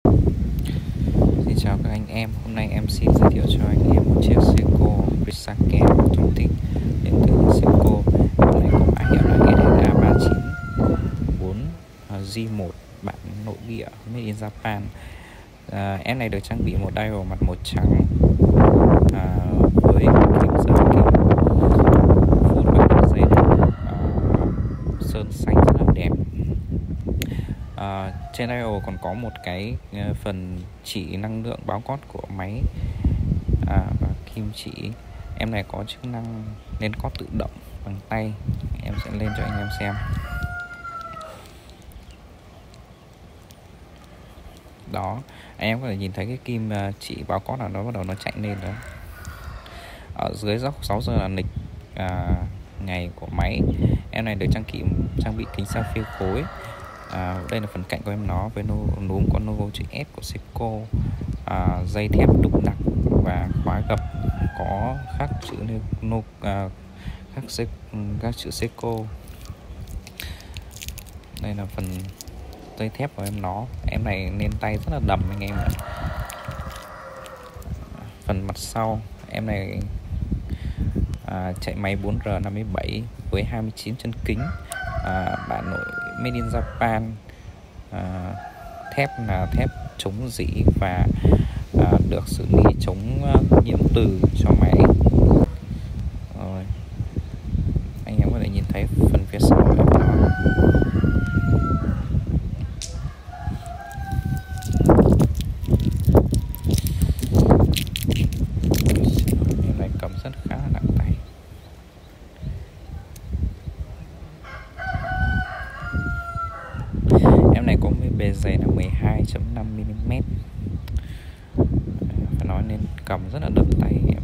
Xin chào các anh em, hôm nay em xin giới thiệu cho anh em một chiếc Seiko Risake Automatic đến từ Seiko. Em này có mã hiệu là SDA394J1, bản nội địa made in Japan. Em này được trang bị một dial mặt màu trắng với kim giờ kim full bằng dây sơn xanh rất là đẹp. Trên dial còn có một cái phần chỉ năng lượng báo cót của máy và kim chỉ. Em này có chức năng lên cót tự động bằng tay. Em sẽ lên cho anh em xem. Đó, anh em có thể nhìn thấy cái kim chỉ báo cót là nó bắt đầu nó chạy lên đó. Ở dưới góc 6 giờ là lịch ngày của máy. Em này được trang bị kính sapphire khối. Đây là phần cạnh của em nó với núm có logo chữ S của Seiko, dây thép đúc đặc và khóa gập có khắc chữ các chữ Seiko. Đây là phần dây thép của em nó. Em này lên tay rất là đầm anh em ạ. Phần mặt sau em này chạy máy 4R57 với 29 chân kính, bản nội made in Japan. Thép là thép chống rỉ và được xử lý chống nhiễm từ cho máy. Rồi, anh em có thể nhìn thấy phần phía sau của nó. Em này cầm rất khá là nặng tay. Em này có bề dày là 12.5 mm. Phải nói nên cầm rất là đầm tay em.